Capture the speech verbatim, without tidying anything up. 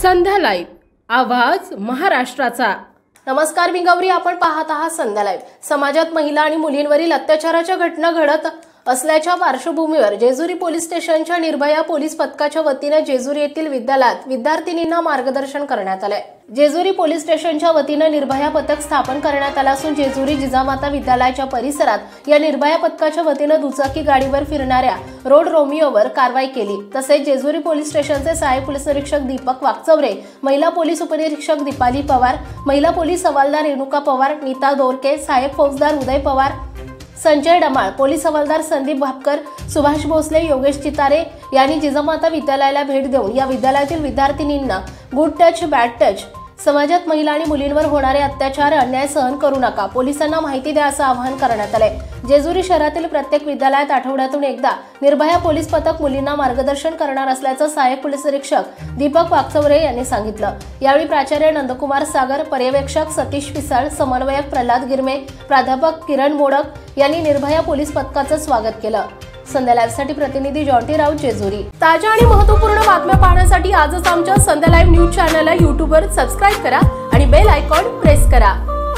संध्या live, आवाज महाराष्ट्राचा। नमस्कार, मी गौरी, आपण पाहत आहात संध्या लाईव्ह। समाजात महिला आणि मुलींवरील अत्याचाराच्या घटना घडत असल्याच्या पार्श्वभूमीवर जेजुरी पोलीस स्टेशनच्या निर्भया पोलीस पथकाच्या वतीने जेजुरी येथील विद्यालयात विद्यार्थिनींना मार्गदर्शन करण्यात आले। जेजुरी पोलीस स्टेशनच्या वतीने निर्भया पथक स्थापन करण्यात आले असून जेजुरी जिजामाता विद्यालयाच्या परिसरात या निर्भया पथकाच्या वतीने दुचाकी गाडीवर फिरणाऱ्या रोड रोमिओवर कारवाई केली। तसेच जेजुरी पोलीस स्टेशनचे सहाय्यक पोलीस निरीक्षक दीपक वाकचौरे, महिला पोलीस उपनिरीक्षक दीपाली पवार, महिला पोलीस हवालदार रेणुका पवार, नीता दोरके, सहाय्यक फौजदार उदय पवार, संजय डमाळ, पोलीस हवालदार संदीप भापकर, सुभाष भोसले, योगेश चितारे यांनी जिजामाता विद्यालयाला भेट देऊन या विद्यालयातील विद्यार्थिनींना गुड टच बॅड टच, समाजात महिला आणि मुलींवर होणारे अत्याचार अन्याय सहन करू नका, पोलिसांना माहिती द्या असं आवाहन करण्यात आले। जेजुरी शहरातील प्रत्येक विद्यालयात आठवड्यातून एकदा निर्भया पोलीस पथक मुलींना मार्गदर्शन करणार असल्याचं सहाय्यक पोलीस निरीक्षक दीपक वाकचौरे यांनी सांगितलं। यावेळी प्राचार्य नंदकुमार सागर, पर्यवेक्षक सतीश पिसाळ, समन्वयक प्रल्हाद गिरमे, प्राध्यापक किरण मोडक यांनी निर्भया पोलीस पथकाचं स्वागत केलं। संध्या लाईव्ह साठी प्रतिनिधी जॉन्टी राऊत, जेजुरी। ताज्या आणि महत्त्वपूर्ण बातम्या पाहण्यासाठी आजच आमच्या संध्या लाईव्ह न्यूज चॅनलला यूट्यूबवर सबस्क्राईब करा आणि बेल आयकॉन प्रेस करा।